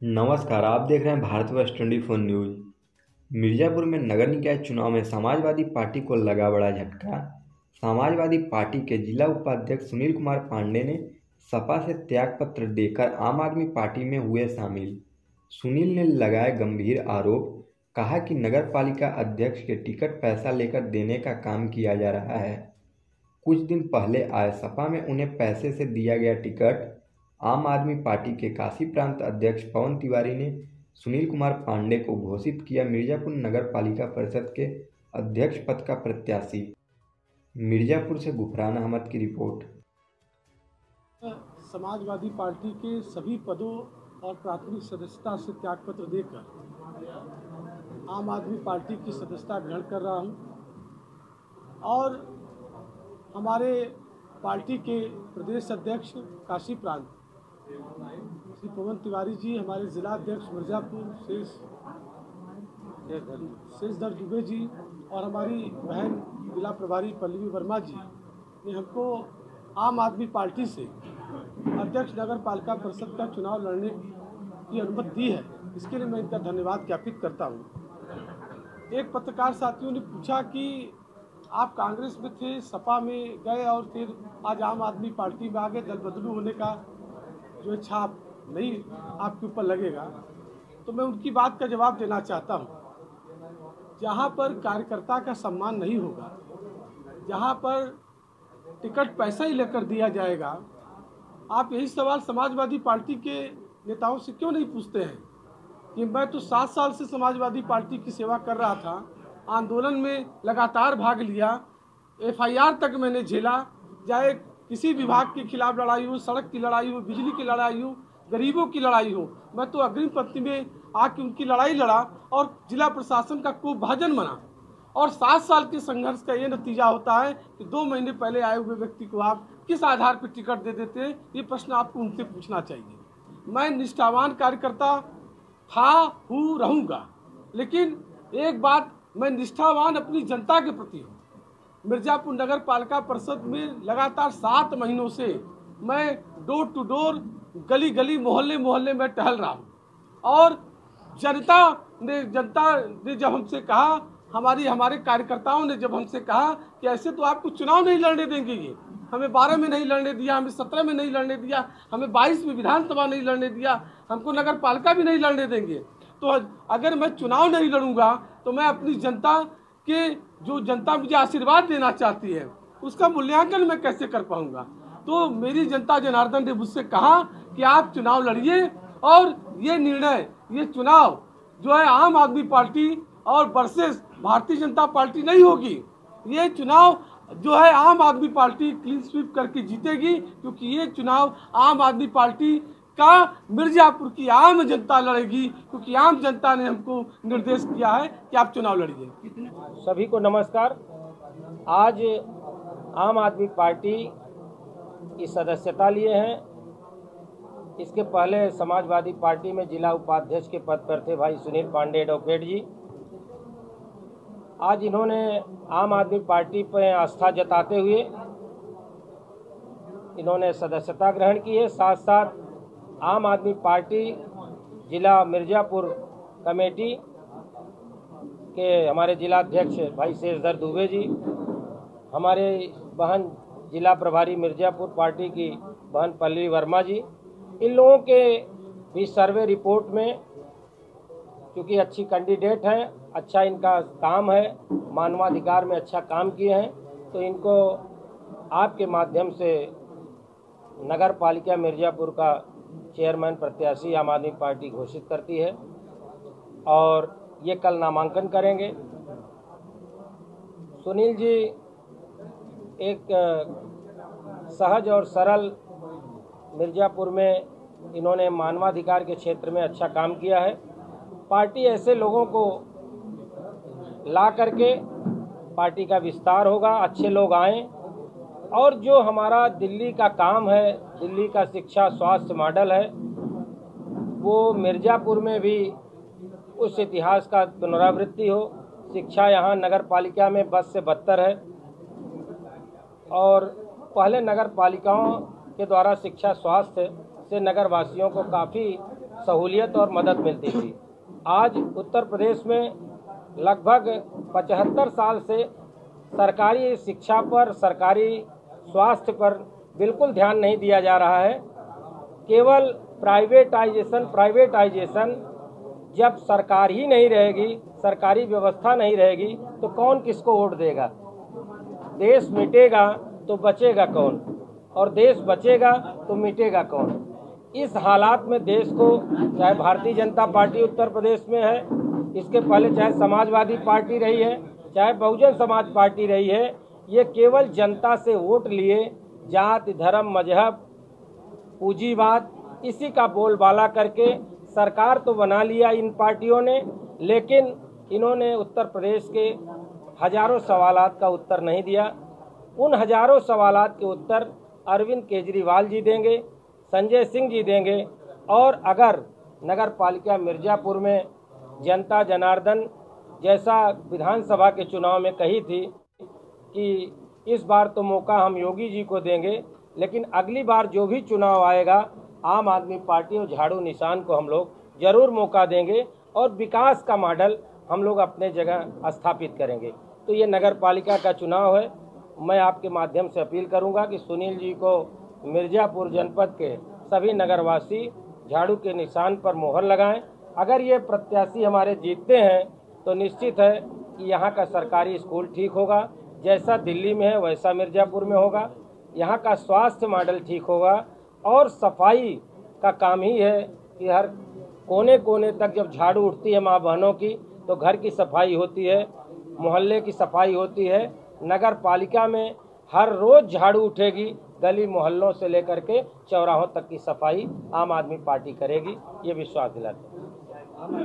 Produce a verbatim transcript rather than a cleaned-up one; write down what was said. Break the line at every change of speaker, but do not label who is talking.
नमस्कार, आप देख रहे हैं भारतवर्ष चौबीस न्यूज। मिर्जापुर में नगर निकाय चुनाव में समाजवादी पार्टी को लगा बड़ा झटका। समाजवादी पार्टी के जिला उपाध्यक्ष सुनील कुमार पांडे ने सपा से त्यागपत्र देकर आम आदमी पार्टी में हुए शामिल। सुनील ने लगाए गंभीर आरोप, कहा कि नगर पालिका अध्यक्ष के टिकट पैसा लेकर देने का काम किया जा रहा है। कुछ दिन पहले आए सपा में उन्हें पैसे से दिया गया टिकट। आम आदमी पार्टी के काशी प्रांत अध्यक्ष पवन तिवारी ने सुनील कुमार पांडे को घोषित किया मिर्जापुर नगर पालिका परिषद के अध्यक्ष पद का प्रत्याशी। मिर्जापुर से गुफरान अहमद की रिपोर्ट।
समाजवादी पार्टी के सभी पदों और प्राथमिक सदस्यता से त्यागपत्र देकर आम आदमी पार्टी की सदस्यता ग्रहण कर रहा हूं और हमारे पार्टी के प्रदेश अध्यक्ष काशी प्रांत श्री पवन तिवारी जी, हमारे जिला अध्यक्ष मिर्जापुर शेष शेषधर दुबे जी और हमारी बहन जिला प्रभारी पल्लवी वर्मा जी ने हमको आम आदमी पार्टी से अध्यक्ष नगर पालिका परिषद का चुनाव लड़ने की अनुमति दी है। इसके लिए मैं इनका धन्यवाद ज्ञापित करता हूँ। एक पत्रकार साथियों ने पूछा कि आप कांग्रेस में थे, सपा में गए और फिर आज आम आदमी पार्टी में आ गए, दल बदलू होने का जो छाप नहीं आपके ऊपर लगेगा। तो मैं उनकी बात का जवाब देना चाहता हूँ। जहाँ पर कार्यकर्ता का सम्मान नहीं होगा, जहाँ पर टिकट पैसा ही लेकर दिया जाएगा, आप यही सवाल समाजवादी पार्टी के नेताओं से क्यों नहीं पूछते हैं कि मैं तो सात साल से समाजवादी पार्टी की सेवा कर रहा था, आंदोलन में लगातार भाग लिया, एफ आई आर तक मैंने झेला, चाहे किसी विभाग के खिलाफ लड़ाई हो, सड़क की लड़ाई हो, बिजली की लड़ाई हो, गरीबों की लड़ाई हो, मैं तो अग्रिम पंक्ति में आके उनकी लड़ाई लड़ा और जिला प्रशासन का खूब भाजन बना। और सात साल के संघर्ष का ये नतीजा होता है कि दो महीने पहले आए हुए व्यक्ति को आप किस आधार पर टिकट दे देते हैं, ये प्रश्न आपको उनसे पूछना चाहिए। मैं निष्ठावान कार्यकर्ता था, हूँ, रहूँगा, लेकिन एक बात, मैं निष्ठावान अपनी जनता के प्रति हूँ। मिर्जापुर नगर पालिका परिषद में लगातार सात महीनों से मैं डोर टू डोर, गली गली, मोहल्ले मोहल्ले में टहल रहा हूँ और जनता ने जनता ने जब हमसे कहा, हमारी हमारे कार्यकर्ताओं ने जब हमसे कहा कि ऐसे तो आपको चुनाव नहीं लड़ने देंगे, ये हमें बारह में नहीं लड़ने दिया, हमें सत्रह में नहीं लड़ने दिया, हमें बाईस में विधानसभा नहीं लड़ने दिया, हमको नगर पालिका भी नहीं लड़ने देंगे, तो अगर मैं चुनाव नहीं लड़ूंगा तो मैं अपनी जनता के, जो जनता मुझे आशीर्वाद देना चाहती है, उसका मूल्यांकन मैं कैसे कर पाऊंगा। तो मेरी जनता जनार्दन ने मुझसे कहा कि आप चुनाव लड़िए और ये निर्णय, ये चुनाव जो है आम आदमी पार्टी और वर्सेस भारतीय जनता पार्टी नहीं होगी। ये चुनाव जो है आम आदमी पार्टी क्लीन स्वीप करके जीतेगी, क्योंकि ये चुनाव आम आदमी पार्टी का मिर्जापुर की आम जनता लड़ेगी, क्योंकि आम जनता ने हमको निर्देश किया है कि आप चुनाव लड़िए।
सभी को नमस्कार। आज आम आदमी पार्टी की सदस्यता लिए हैं। इसके पहले समाजवादी पार्टी में जिला उपाध्यक्ष के पद पर थे भाई सुनील पांडे एडवोकेट जी। आज इन्होंने आम आदमी पार्टी पर आस्था जताते हुए इन्होंने सदस्यता ग्रहण की है। साथ साथ आम आदमी पार्टी जिला मिर्जापुर कमेटी के हमारे जिला अध्यक्ष भाई शेषधर दुबे जी, हमारे बहन जिला प्रभारी मिर्जापुर पार्टी की बहन पल्लवी वर्मा जी, इन लोगों के भी सर्वे रिपोर्ट में, क्योंकि अच्छी कैंडिडेट हैं, अच्छा इनका काम है, मानवाधिकार में अच्छा काम किए हैं, तो इनको आपके माध्यम से नगर पालिका मिर्जापुर का चेयरमैन प्रत्याशी आम आदमी पार्टी घोषित करती है और ये कल नामांकन करेंगे। सुनील जी एक सहज और सरल, मिर्जापुर में इन्होंने मानवाधिकार के क्षेत्र में अच्छा काम किया है। पार्टी ऐसे लोगों को ला करके पार्टी का विस्तार होगा, अच्छे लोग आएं और जो हमारा दिल्ली का काम है, दिल्ली का शिक्षा स्वास्थ्य मॉडल है, वो मिर्जापुर में भी उस इतिहास का पुनरावृत्ति हो। शिक्षा यहाँ नगर पालिका में बस से बदतर है और पहले नगर पालिकाओं के द्वारा शिक्षा स्वास्थ्य से नगर वासियों को काफ़ी सहूलियत और मदद मिलती थी। आज उत्तर प्रदेश में लगभग पचहत्तर साल से सरकारी शिक्षा पर, सरकारी स्वास्थ्य पर बिल्कुल ध्यान नहीं दिया जा रहा है। केवल प्राइवेटाइजेशन प्राइवेटाइजेशन जब सरकार ही नहीं रहेगी, सरकारी व्यवस्था नहीं रहेगी, तो कौन किसको वोट देगा? देश मिटेगा तो बचेगा कौन, और देश बचेगा तो मिटेगा कौन? इस हालात में देश को, चाहे भारतीय जनता पार्टी उत्तर प्रदेश में है, इसके पहले चाहे समाजवादी पार्टी रही है, चाहे बहुजन समाज पार्टी रही है, ये केवल जनता से वोट लिए जाति, धर्म, मजहब, पूंजीवाद, इसी का बोलबाला करके सरकार तो बना लिया इन पार्टियों ने, लेकिन इन्होंने उत्तर प्रदेश के हजारों सवालात का उत्तर नहीं दिया। उन हजारों सवालात के उत्तर अरविंद केजरीवाल जी देंगे, संजय सिंह जी देंगे। और अगर नगर पालिका मिर्ज़ापुर में जनता जनार्दन जैसा विधानसभा के चुनाव में कही थी कि इस बार तो मौका हम योगी जी को देंगे, लेकिन अगली बार जो भी चुनाव आएगा आम आदमी पार्टी और झाड़ू निशान को हम लोग जरूर मौका देंगे और विकास का मॉडल हम लोग अपने जगह स्थापित करेंगे। तो ये नगर पालिका का चुनाव है। मैं आपके माध्यम से अपील करूंगा कि सुनील जी को मिर्ज़ापुर जनपद के सभी नगरवासी झाड़ू के निशान पर मोहर लगाएं। अगर ये प्रत्याशी हमारे जीतते हैं तो निश्चित है कि यहाँ का सरकारी स्कूल ठीक होगा, जैसा दिल्ली में है वैसा मिर्ज़ापुर में होगा। यहाँ का स्वास्थ्य मॉडल ठीक होगा और सफाई का काम ही है कि हर कोने कोने तक जब झाड़ू उठती है माँ बहनों की, तो घर की सफाई होती है, मोहल्ले की सफाई होती है। नगर पालिका में हर रोज़ झाड़ू उठेगी, गली मोहल्लों से लेकर के चौराहों तक की सफाई आम आदमी पार्टी करेगी, ये विश्वास दिलाते हैं।